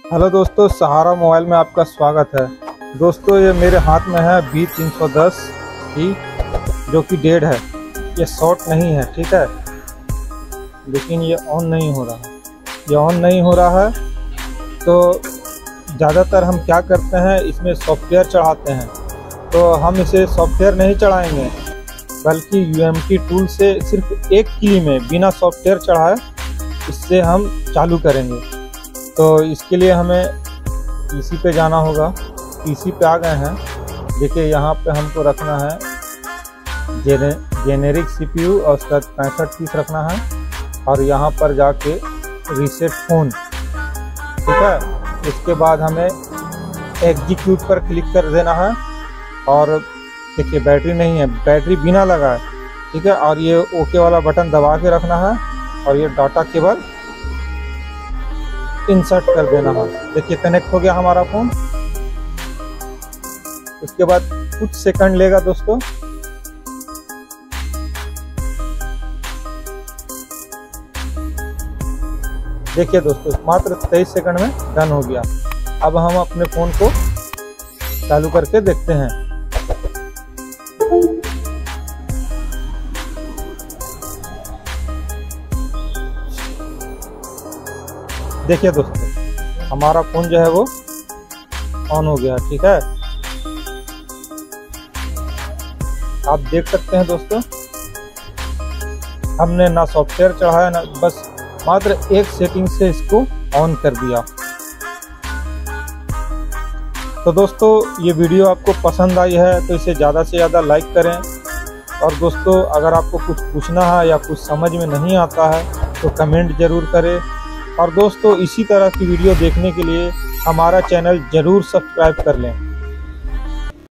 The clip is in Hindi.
हेलो दोस्तों, सहारा मोबाइल में आपका स्वागत है। दोस्तों, ये मेरे हाथ में है B310 जो कि डेड है। ये शॉर्ट नहीं है, ठीक है, लेकिन ये ऑन नहीं हो रहा है। ये ऑन नहीं हो रहा है तो ज़्यादातर हम क्या करते हैं, इसमें सॉफ्टवेयर चढ़ाते हैं। तो हम इसे सॉफ्टवेयर नहीं चढ़ाएंगे, बल्कि UMT टूल से सिर्फ एक क्लिक में बिना सॉफ्टवेयर चढ़ाए इससे हम चालू करेंगे। तो इसके लिए हमें पीसी पे जाना होगा। पीसी पे आ गए हैं। देखिए, यहाँ पे हमको रखना है जेनेरिक CPU और उसका 65 पीस रखना है, और यहाँ पर जाके रीसेट फ़ोन, ठीक है। इसके बाद हमें एग्जीक्यूट पर क्लिक कर देना है। और देखिए, बैटरी नहीं है, बैटरी बिना लगा है, ठीक है। और ये ओके वाला बटन दबा के रखना है, और ये डाटा केबल इंसर्ट कर देना है। देखिए, कनेक्ट हो गया हमारा फ़ोन। उसके बाद कुछ सेकंड लेगा दोस्तों। देखिए दोस्तों, मात्र 23 सेकंड में डन हो गया। अब हम अपने फ़ोन को चालू करके देखते हैं। देखिए दोस्तों, हमारा फ़ोन जो है वो ऑन हो गया, ठीक है। आप देख सकते हैं दोस्तों, हमने ना सॉफ्टवेयर चढ़ाया ना, बस मात्र एक सेटिंग से इसको ऑन कर दिया। तो दोस्तों, ये वीडियो आपको पसंद आई है तो इसे ज़्यादा से ज़्यादा लाइक करें। और दोस्तों, अगर आपको कुछ पूछना है या कुछ समझ में नहीं आता है तो कमेंट ज़रूर करें। और दोस्तों, इसी तरह की वीडियो देखने के लिए हमारा चैनल ज़रूर सब्सक्राइब कर लें।